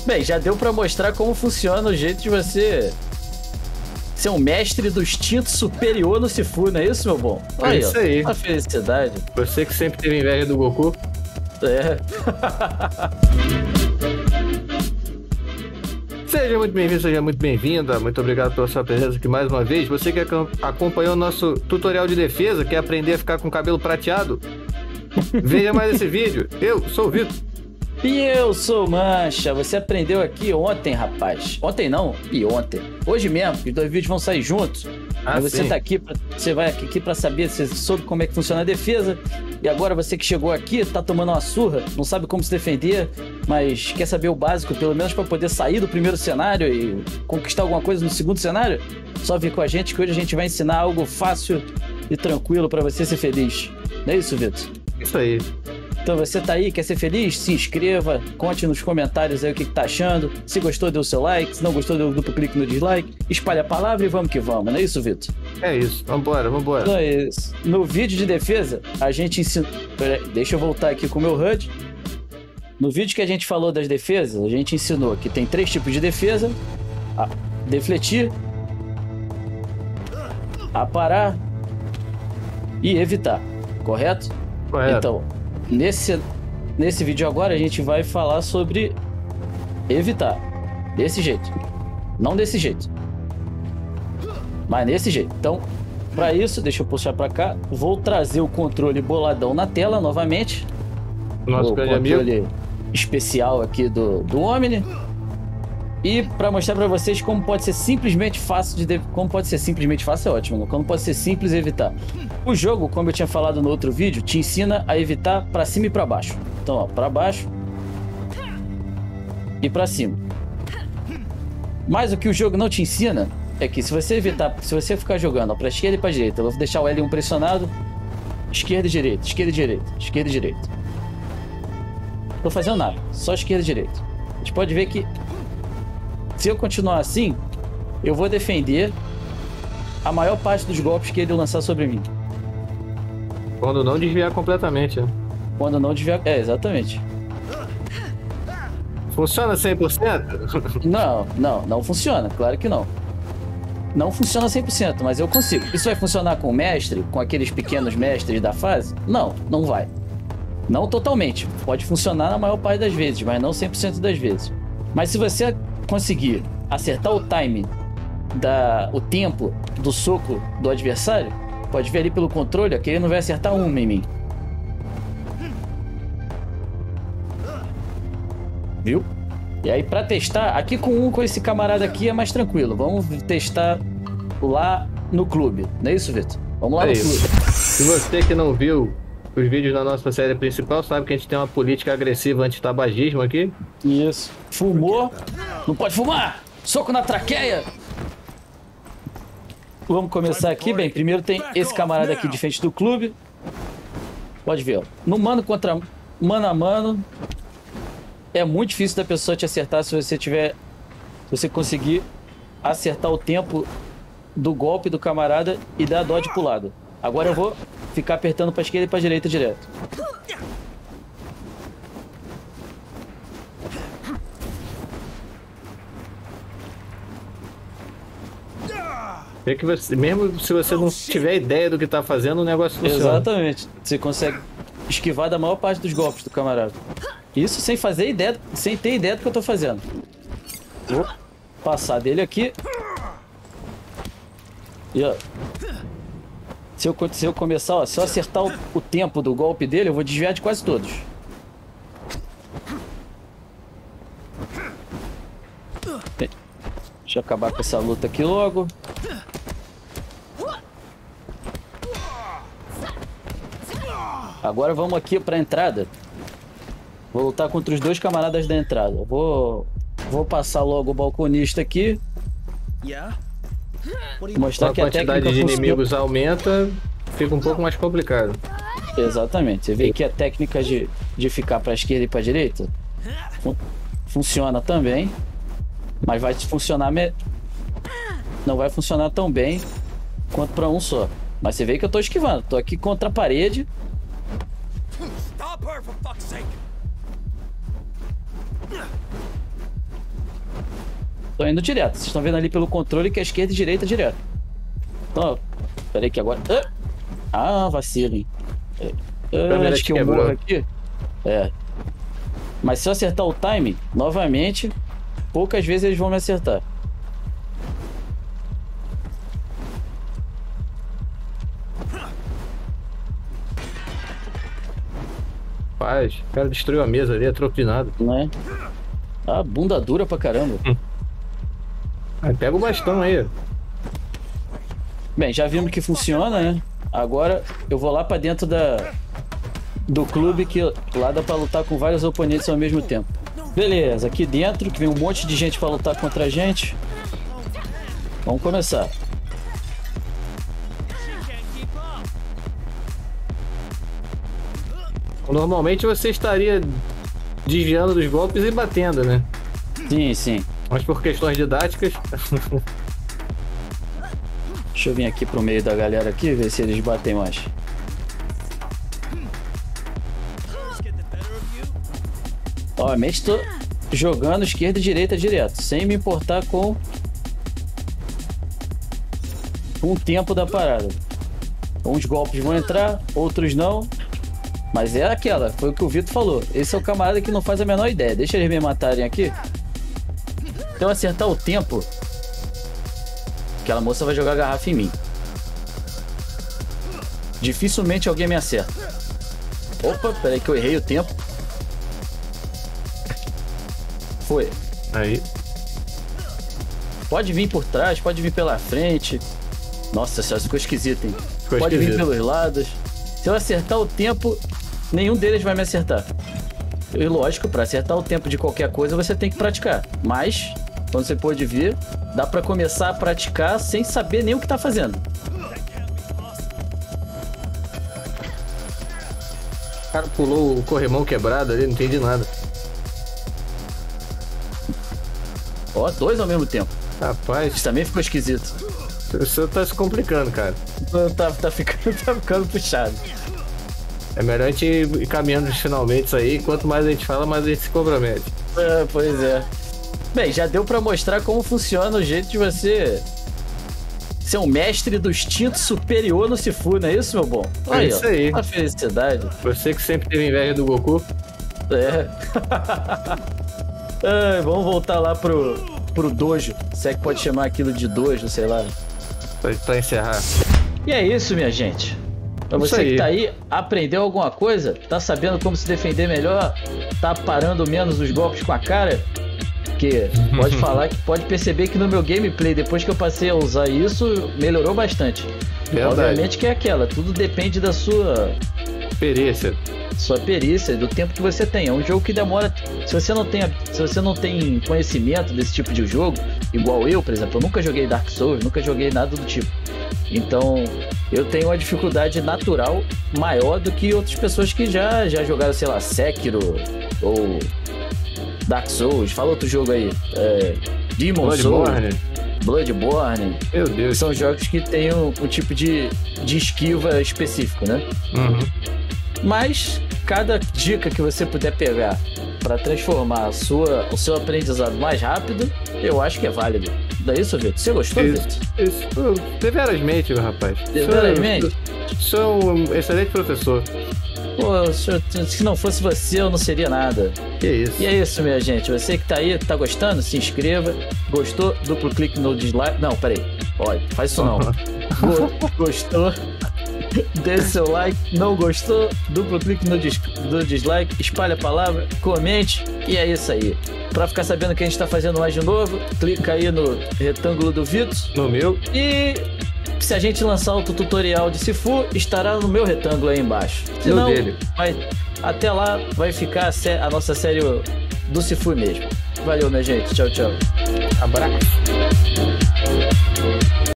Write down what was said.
Bem, já deu pra mostrar como funciona o jeito de você ser um mestre do instinto superior no Sifu, não é isso, meu bom? É isso aí. Uma felicidade. Você que sempre teve inveja do Goku. É. Seja muito bem-vindo, seja muito bem-vinda. Muito obrigado pela sua presença aqui mais uma vez. Você que acompanhou o nosso tutorial de defesa, quer aprender a ficar com o cabelo prateado? Veja mais esse vídeo. Eu sou o Vitor. E eu sou o Mancha. Você aprendeu aqui ontem, rapaz. Ontem não, e ontem. Hoje mesmo, os dois vídeos vão sair juntos. Mas você tá aqui, você vai aqui pra saber sobre como é que funciona a defesa. E agora você que chegou aqui, tá tomando uma surra, não sabe como se defender, mas quer saber o básico, pelo menos pra poder sair do primeiro cenário e conquistar alguma coisa no segundo cenário? Só vir com a gente que hoje a gente vai ensinar algo fácil e tranquilo pra você ser feliz. Não é isso, Vitor? Isso aí. Então você tá aí, quer ser feliz? Se inscreva, conte nos comentários aí o que tá achando. Se gostou, dê o seu like. Se não gostou, dê o duplo clique no dislike. Espalhe a palavra e vamos que vamos, não é isso, Vitor? É isso, vambora. Então é isso. No vídeo de defesa, a gente ensina... Peraí, deixa eu voltar aqui com o meu HUD. No vídeo que a gente falou das defesas, a gente ensinou que tem 3 tipos de defesa. Defletir, aparar e evitar, correto? Correto. Então, nesse vídeo agora a gente vai falar sobre evitar. Desse jeito. Não desse jeito. Mas nesse jeito. Então, para isso, deixa eu puxar para cá. Vou trazer o controle boladão na tela novamente. Nosso grande controle especial aqui do Omni. E para mostrar para vocês como pode ser simplesmente fácil como pode ser simplesmente fácil é ótimo, né? Como pode ser simples evitar. O jogo, como eu tinha falado no outro vídeo, te ensina a evitar para cima e para baixo. Então, ó, para baixo e para cima. Mas o que o jogo não te ensina é que se você evitar, se você ficar jogando para esquerda e para direita, eu vou deixar o L1 pressionado, esquerda e direita, esquerda e direita, esquerda e direita. Não tô fazendo nada, só esquerda e direita. A gente pode ver que se eu continuar assim, eu vou defender a maior parte dos golpes que ele lançar sobre mim. Quando não desviar completamente, né? Quando não desviar... É, exatamente. Funciona 100%? Não funciona. Claro que não. Não funciona 100%, mas eu consigo. Isso vai funcionar com o mestre, com aqueles pequenos mestres da fase? Não vai. Não totalmente. Pode funcionar na maior parte das vezes, mas não 100% das vezes. Mas se você conseguir acertar o time, o tempo do soco do adversário, pode ver ali pelo controle que ele não vai acertar uma em mim. Viu? E aí pra testar, aqui com esse camarada aqui é mais tranquilo. Vamos testar lá no clube. Não é isso, Vitor? Vamos lá no clube. Se você que não viu os vídeos da nossa série principal, sabe que a gente tem uma política agressiva anti-tabagismo aqui. Isso. Fumou, não pode fumar! Soco na traqueia! Vamos começar aqui. Bem, primeiro tem esse camarada aqui de frente do clube. Pode ver, ó. No mano contra mano a mano, é muito difícil da pessoa te acertar se você conseguir acertar o tempo do golpe do camarada e dar dodge pro lado. Agora eu vou ficar apertando pra esquerda e pra direita direto. É que você, mesmo se você não tiver ideia do que tá fazendo, o negócio funciona. Exatamente. Você consegue esquivar da maior parte dos golpes do camarada. Isso sem fazer ideia, sem ter ideia do que eu tô fazendo. Vou passar dele aqui. E ó, se eu começar, ó, se eu acertar o tempo do golpe dele, eu vou desviar de quase todos. Bem, deixa eu acabar com essa luta aqui logo. Agora vamos aqui pra entrada. Vou lutar contra os 2 camaradas da entrada. Vou passar logo o balconista aqui. Mostrar que a quantidade de inimigos aumenta, fica um pouco mais complicado. Exatamente. Você vê que a técnica de ficar para a esquerda e para a direita funciona também, mas vai funcionar não vai funcionar tão bem quanto para um só. Mas você vê que eu tô esquivando. Tô aqui contra a parede. Tô indo direto. Vocês estão vendo ali pelo controle que é esquerda e direita direto. Então, peraí que agora... vacilo, hein? Acho que eu morro aqui. Mas se eu acertar o time, novamente, poucas vezes eles vão me acertar. Rapaz, o cara destruiu a mesa ali, atropinado. Não é? Bunda dura pra caramba. Aí pega o bastão aí. Bem, já vimos que funciona, né? Agora eu vou lá pra dentro do clube, que lá dá pra lutar com vários oponentes ao mesmo tempo. Beleza, aqui dentro que vem um monte de gente pra lutar contra a gente. Vamos começar. Normalmente você estaria desviando dos golpes e batendo, né? Sim, sim. Mas por questões didáticas... Deixa eu vir aqui pro meio da galera aqui, ver se eles batem mais. Obviamente tô jogando esquerda e direita direto, sem me importar com o tempo da parada. Uns golpes vão entrar, outros não. Mas é aquela, foi o que o Vitor falou. Esse é o camarada que não faz a menor ideia. Deixa eles me matarem aqui. Se eu acertar o tempo, aquela moça vai jogar a garrafa em mim. Dificilmente alguém me acerta. Opa, peraí que eu errei o tempo. Foi. Aí. Pode vir por trás, pode vir pela frente. Nossa senhora, ficou esquisito, hein? Pode vir pelos lados. Se eu acertar o tempo, nenhum deles vai me acertar. E lógico, para acertar o tempo de qualquer coisa, você tem que praticar. Mas, quando você pode ver, dá para começar a praticar sem saber nem o que tá fazendo. O cara pulou o corrimão quebrado ali, não entendi nada. Ó, 2 ao mesmo tempo. Rapaz, Isso também ficou esquisito. o senhor tá se complicando, cara. Tá ficando puxado. É melhor a gente ir caminhando finalmente isso aí. Quanto mais a gente fala, mais a gente se compromete. Pois é. Bem, já deu pra mostrar como funciona o jeito de você ser um mestre do instinto superior no Sifu, não é isso, meu bom? É isso aí. A felicidade. Você que sempre teve inveja do Goku. Vamos voltar lá pro dojo. Se é que pode chamar aquilo de dojo, sei lá. Pra encerrar. E é isso, minha gente. Pra você que tá aí, aprendeu alguma coisa? Tá sabendo como se defender melhor? Tá parando menos os golpes com a cara? Porque pode falar que pode perceber que no meu gameplay, depois que eu passei a usar isso, melhorou bastante. Verdade. Obviamente que é aquela, tudo depende da sua perícia, do tempo que você tem. É um jogo que demora. Se você não tem conhecimento desse tipo de jogo, igual eu, por exemplo, eu nunca joguei Dark Souls, nunca joguei nada do tipo. Então, eu tenho uma dificuldade natural maior do que outras pessoas que já jogaram, sei lá, Sekiro ou Dark Souls. Fala outro jogo aí. Demon's Souls, Bloodborne. Meu Deus. São jogos que têm um tipo de esquiva específico, né? Uhum. Mas cada dica que você puder pegar para transformar o seu aprendizado mais rápido, eu acho que é válido. Não é isso, Vitor? Você gostou, Vitor? Isso. Deverasmente, meu rapaz. Deverasmente? Sou um excelente professor. Pô, senhor, se não fosse você, eu não seria nada. Que isso. E é isso, minha gente. Você que tá aí, tá gostando, se inscreva. Gostou? Duplo clique no dislike. Não, peraí. Olha, faz isso não. Gostou? Dê seu like. Não gostou? Duplo clique no dislike. Espalhe a palavra. Comente. E é isso aí. Pra ficar sabendo que a gente tá fazendo mais de novo, clica aí no retângulo do Vitor. No meu. E se a gente lançar outro tutorial de Sifu, estará no meu retângulo aí embaixo. Senão, até lá vai ficar a nossa série do Sifu mesmo. Valeu, minha gente. Tchau, tchau. Abraço.